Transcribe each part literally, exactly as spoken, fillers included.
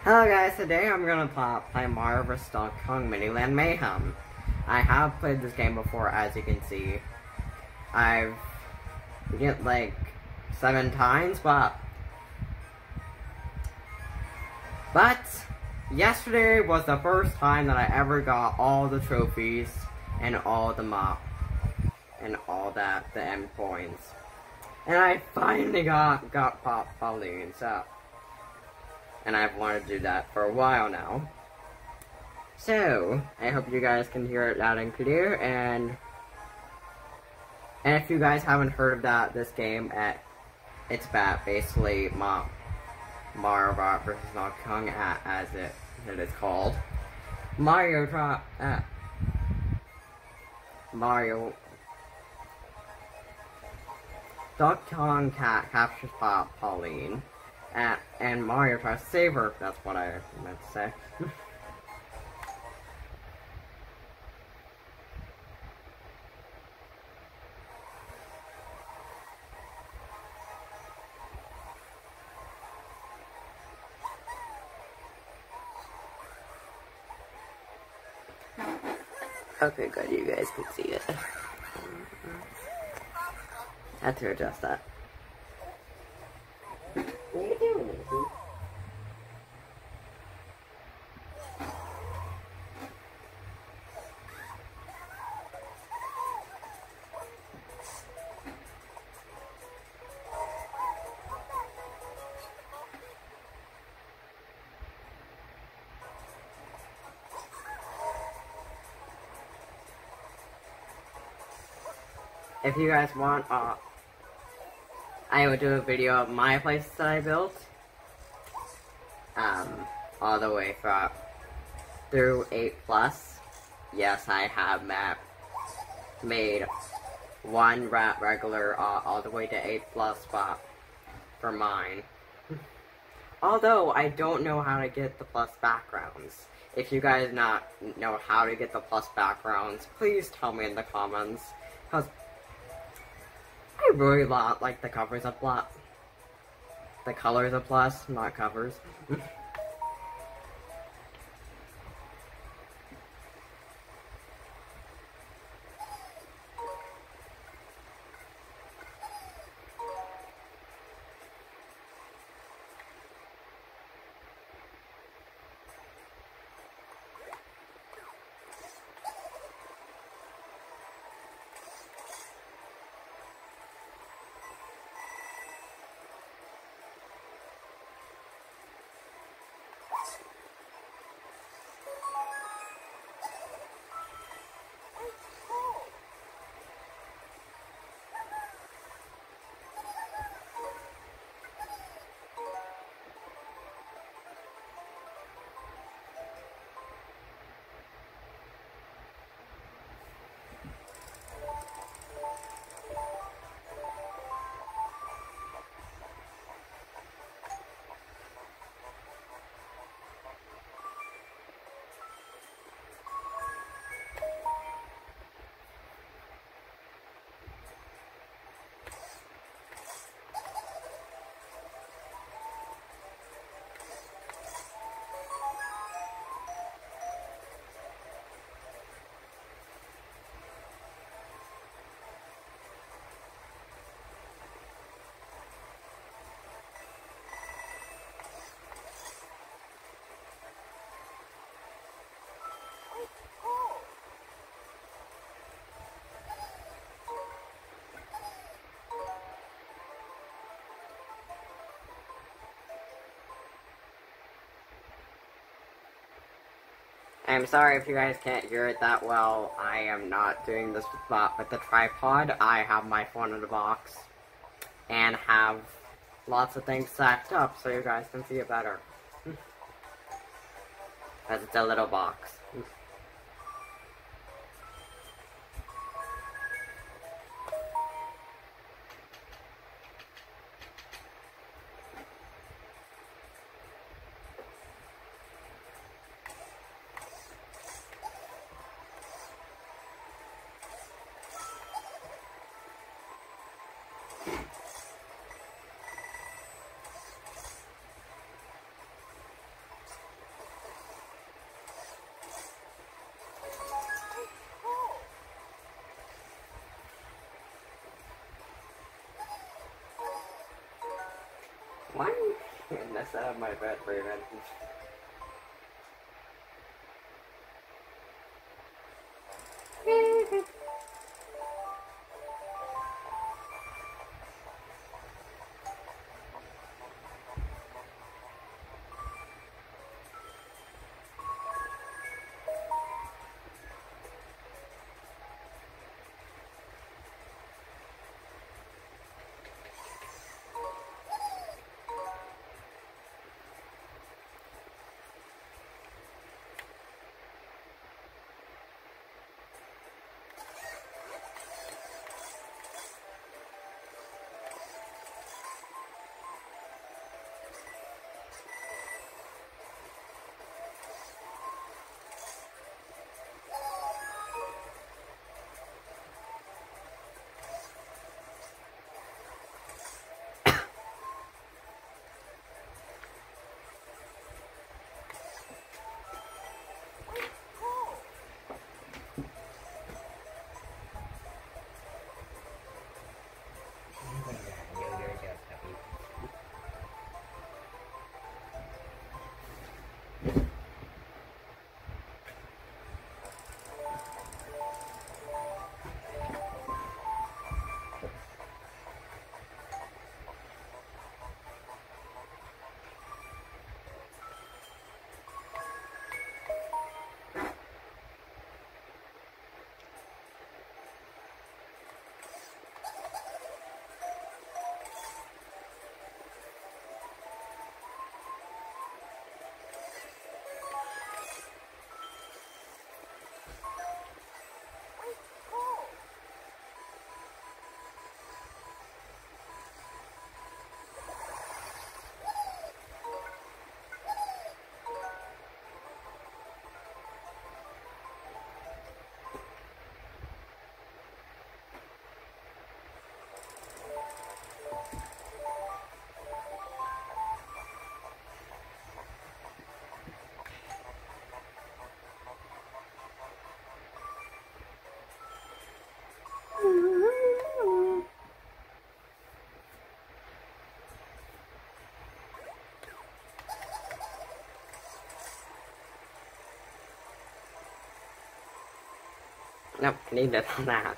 Hello guys, today I'm gonna play Mario vs. Donkey Kong Miniland Mayhem. I have played this game before, as you can see. I've beat it like seven times, but but yesterday was the first time that I ever got all the trophies and all the mop and all that the end points, and I finally got got Pop Pauline. So. And I've wanted to do that for a while now. So, I hope you guys can hear it loud and clear, and and if you guys haven't heard of that, this game, at it's about basically Ma Mario versus. Donkey Kong, as it, it is called. Mario drop, uh, Mario, Donkey Kong ca captures Pop Pauline. Uh, and Mario tries to save her. That's what I meant to say. Okay, good. You guys can see it. I had to adjust that. What are you doing, Izzy? If you guys want, uh, I will do a video of my place that I built, um, all the way from through eight plus. Yes, I have map made one rat regular uh, all the way to eight plus spot for mine. Although I don't know how to get the plus backgrounds. If you guys not know how to get the plus backgrounds, please tell me in the comments, cause I really lot like the covers of plus. The colors of plus, not covers. I'm sorry if you guys can't hear it that well. I am not doing this with, with the tripod. I have my phone in the box and have lots of things stacked up so you guys can see it better. Because it's a little box. Why are you getting this out of my bed, Raven? Nope, need this on that.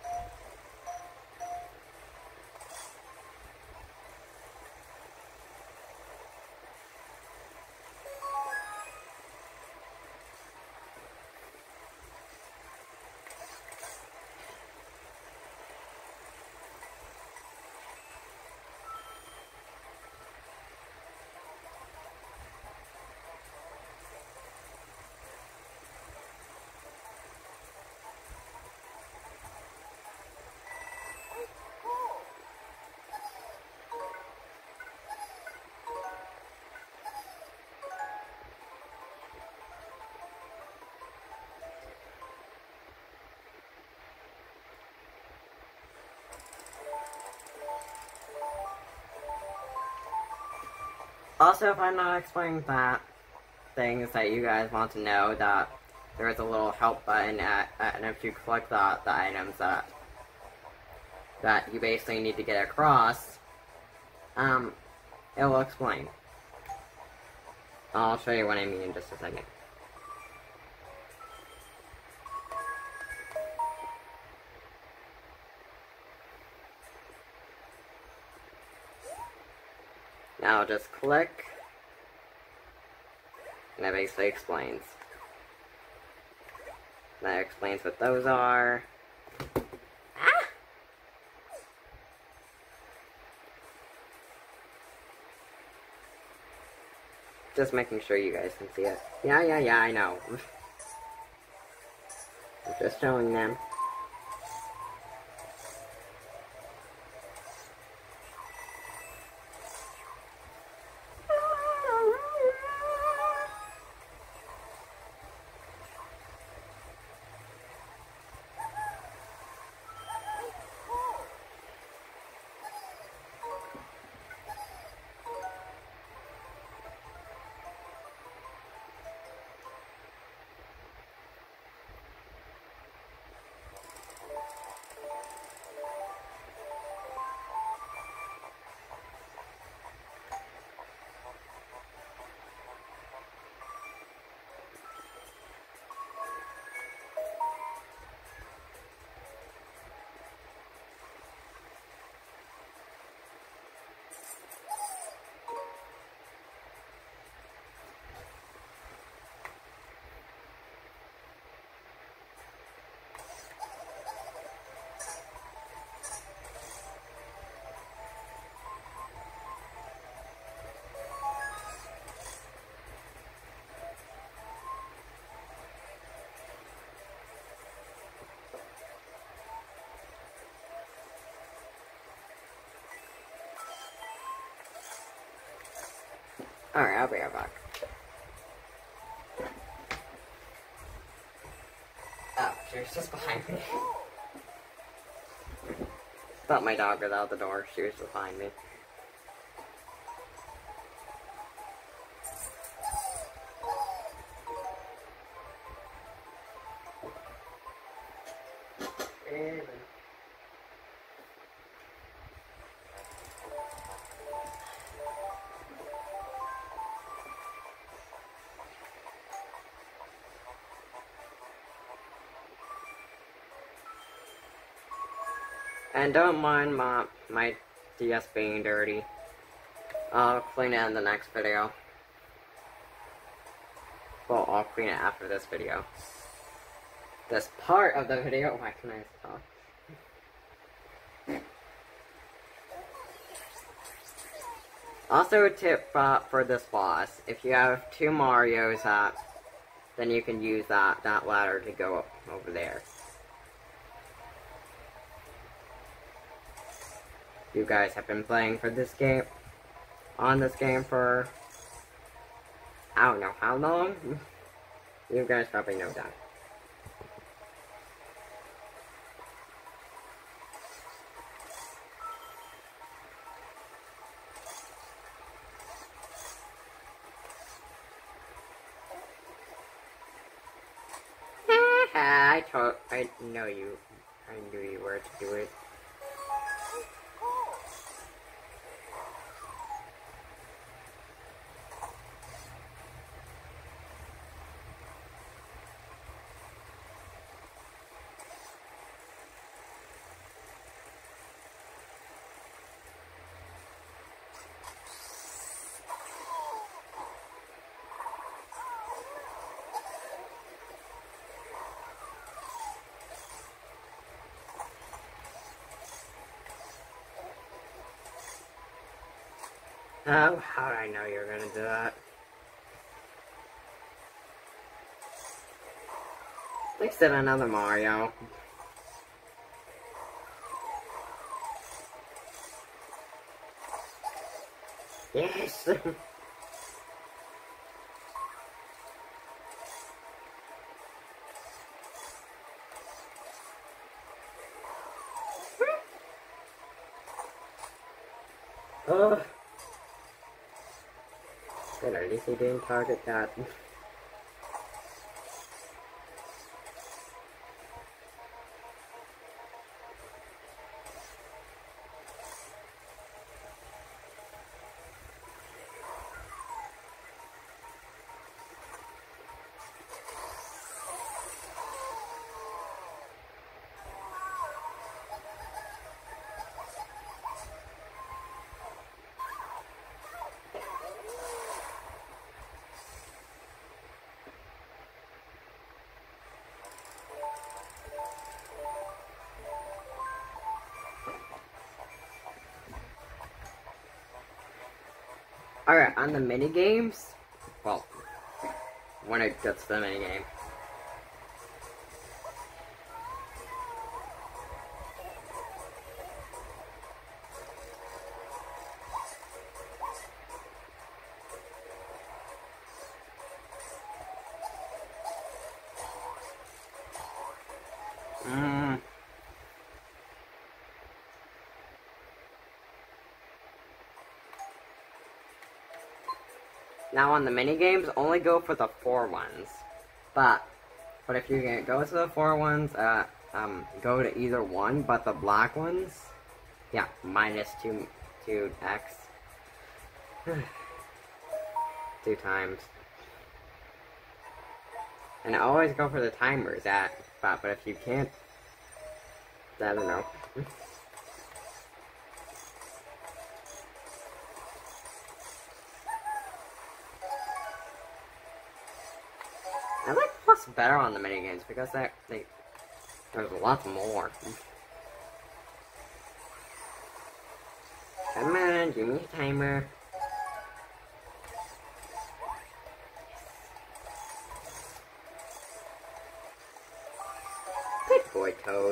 Also, if I'm not explaining that, things that you guys want to know, that there is a little help button, at, at, and if you click that, the items that that you basically need to get across, um, it will explain. I'll show you what I mean in just a second. Now just click, and it basically explains. That explains what those are. Ah! Just making sure you guys can see it. Yeah, yeah, yeah, I know. I'm just showing them. Alright, I'll be right back. Oh, she was just behind me. Thought my dog was out the door. She was behind me. And don't mind my, my D S being dirty. I'll clean it in the next video. Well, I'll clean it after this video. This part of the video, why can I stop? Also a tip uh, for this boss, if you have two Marios, uh, then you can use that, that ladder to go up over there. You guys have been playing for this game, on this game for, I don't know how long? You guys probably know that. I told, I know you, I knew you were to do it. Oh, how did I know you were gonna do that? At least did another Mario. Yes! Oh! Good, at least he didn't target that. Alright, on the mini games, well, when it gets to the mini game. Mm. Now on the mini games, only go for the four ones. But, but if you can go to the four ones, uh, um, go to either one, but the black ones, yeah, minus two, two X. Two times. And always go for the timers at, but, but if you can't, I don't know. I like plus better on the minigames because that they, there's lots more. Come on, give me a timer. Good boy, Toad.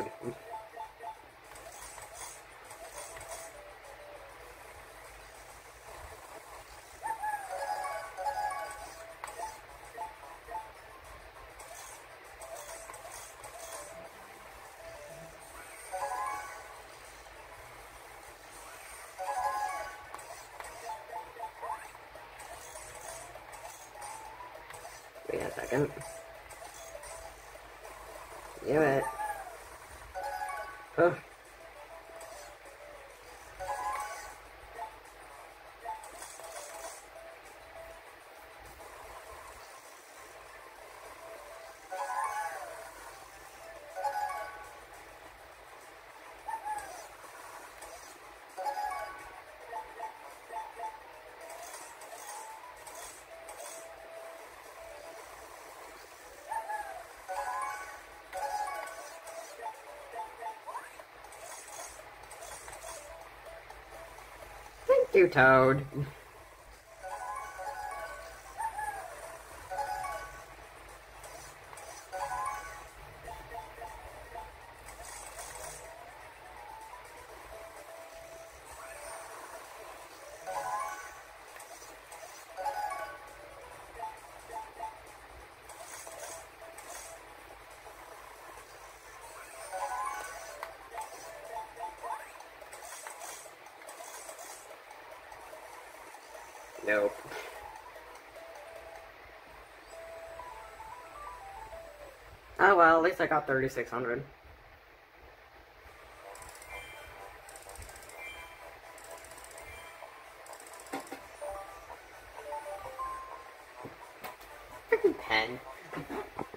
Wait a second. Do it. Ugh. Thank you, Toad. Nope. Oh well, at least I got thirty-six hundred. Freaking pen.